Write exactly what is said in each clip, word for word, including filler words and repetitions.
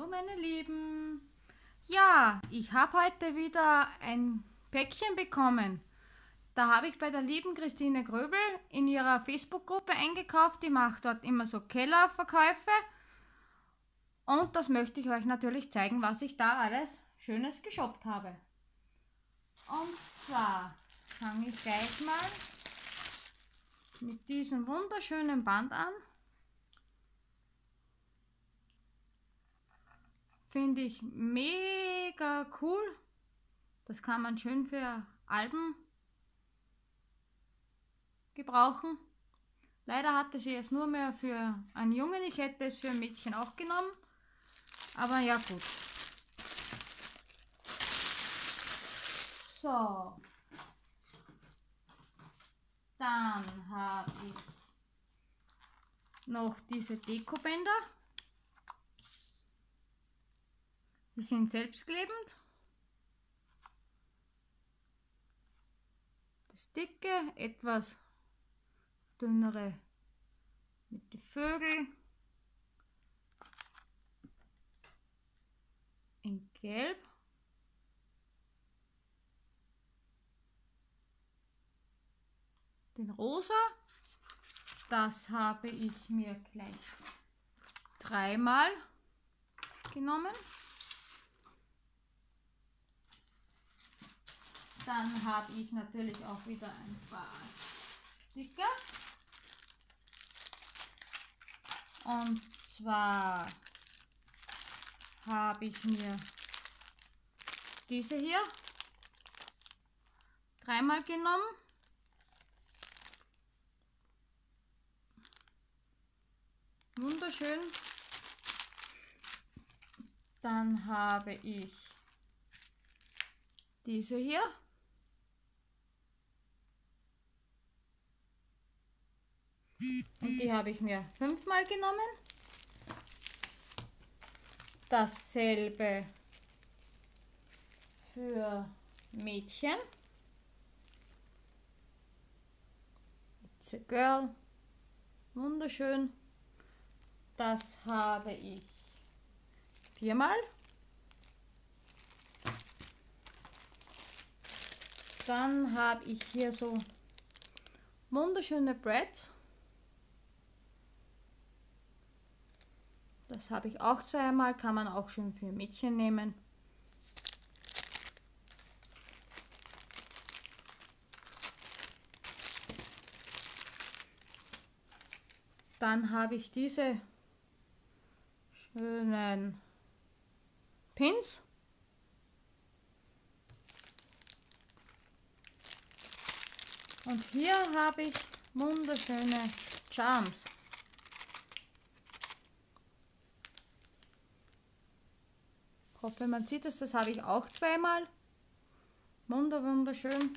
Hallo meine Lieben. Ja, ich habe heute wieder ein Päckchen bekommen. Da habe ich bei der lieben Christine Gröbel in ihrer Facebook-Gruppe eingekauft. Die macht dort immer so Kellerverkäufe. Und das möchte ich euch natürlich zeigen, was ich da alles Schönes geshoppt habe. Und zwar fange ich gleich mal mit diesem wunderschönen Band an. Finde ich mega cool. Das kann man schön für Alben gebrauchen. Leider hatte sie es nur mehr für einen Jungen. Ich hätte es für ein Mädchen auch genommen. Aber ja gut. So. Dann habe ich noch diese Dekobänder. Die sind selbstklebend. Das dicke, etwas dünnere mit den Vögeln in Gelb. Den Rosa, das habe ich mir gleich dreimal genommen. Dann habe ich natürlich auch wieder ein paar Sticker. Und zwar habe ich mir diese hier dreimal genommen. Wunderschön. Dann habe ich diese hier. Und die habe ich mir fünfmal genommen. Dasselbe für Mädchen. It's a girl. Wunderschön. Das habe ich viermal. Dann habe ich hier so wunderschöne Brads. Das habe ich auch zweimal, kann man auch schon für Mädchen nehmen. Dann habe ich diese schönen Pins. Und hier habe ich wunderschöne Charms. Ich hoffe, man sieht es, das habe ich auch zweimal. Wunder, wunderschön.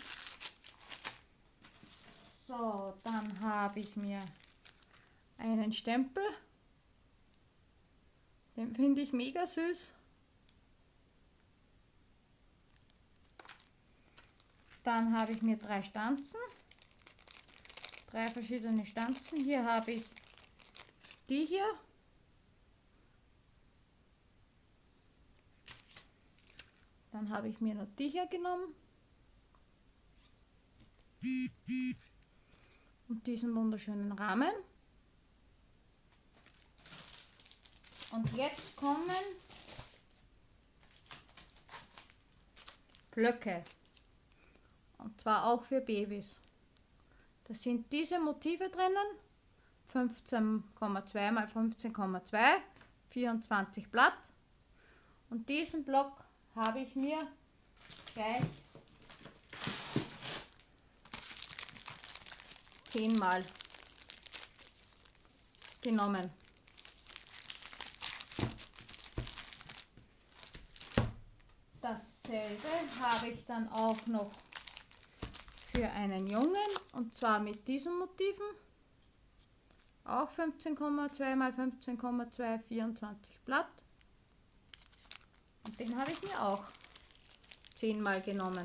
So, dann habe ich mir einen Stempel. Den finde ich mega süß. Dann habe ich mir drei Stanzen. Drei verschiedene Stanzen. Hier habe ich die hier. Dann habe ich mir noch die hier genommen. Und diesen wunderschönen Rahmen. Und jetzt kommen Blöcke. Und zwar auch für Babys. Da sind diese Motive drinnen. fünfzehn Komma zwei mal fünfzehn Komma zwei, vierundzwanzig Blatt. Und diesen Block habe ich mir gleich zehnmal genommen. Dasselbe habe ich dann auch noch für einen Jungen, und zwar mit diesen Motiven. Auch fünfzehn Komma zwei mal fünfzehn Komma zwei, vierundzwanzig Blatt. Und den habe ich mir auch zehnmal genommen.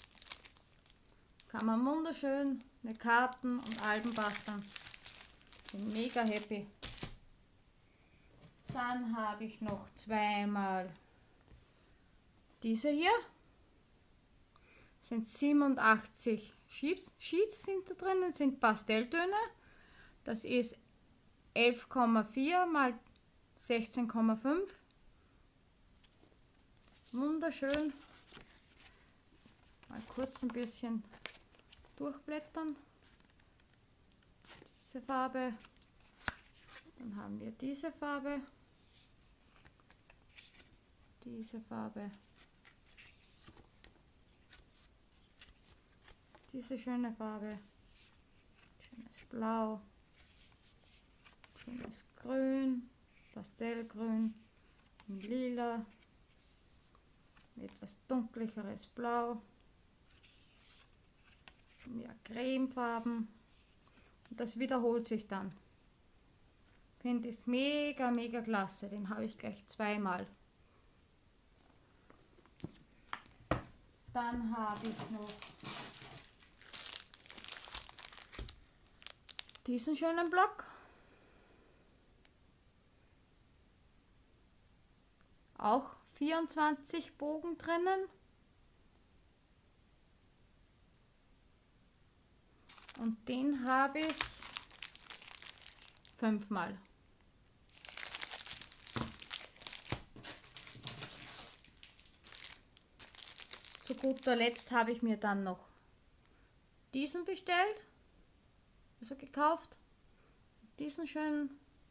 Kann man wunderschön mit Karten und Alben basteln. Bin mega happy. Dann habe ich noch zweimal diese hier. Sind siebenundachtzig Sheets, Sheets sind da drin, sind Pastelltöne. Das ist elf Komma vier mal sechzehn Komma fünf. Wunderschön. Mal kurz ein bisschen durchblättern. Diese Farbe. Dann haben wir diese Farbe. Diese Farbe. Diese schöne Farbe. Schönes Blau. Schönes Grün. Pastellgrün. Lila. Etwas dunkleres Blau. Mehr Cremefarben. Und das wiederholt sich dann. Finde ich mega, mega klasse. Den habe ich gleich zweimal. Dann habe ich noch diesen schönen Block. Auch vierundzwanzig Bogen drinnen. Und den habe ich fünfmal. Zu guter Letzt habe ich mir dann noch diesen bestellt, also gekauft. Diesen schönen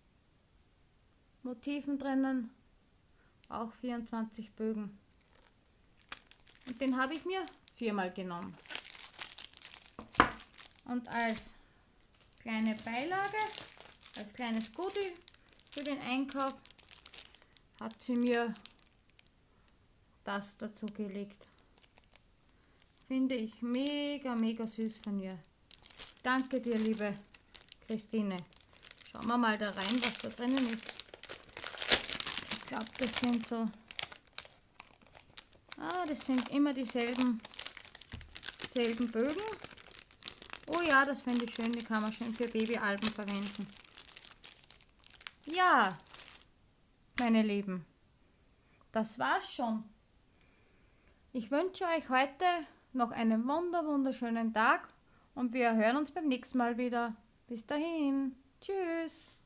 Motiven drinnen, auch vierundzwanzig Bögen. Und den habe ich mir viermal genommen. Und als kleine Beilage, als kleines Goodie für den Einkauf, hat sie mir das dazu gelegt. Finde ich mega, mega süß von ihr. Danke dir, liebe Christine. Schauen wir mal da rein, was da drinnen ist. Ich glaube, das sind so... Ah, das sind immer dieselben selben Bögen. Oh ja, das finde ich schön, die kann man schön für Babyalben verwenden. Ja, meine Lieben, das war's schon. Ich wünsche euch heute noch einen wunder wunderschönen Tag und wir hören uns beim nächsten Mal wieder. Bis dahin, tschüss.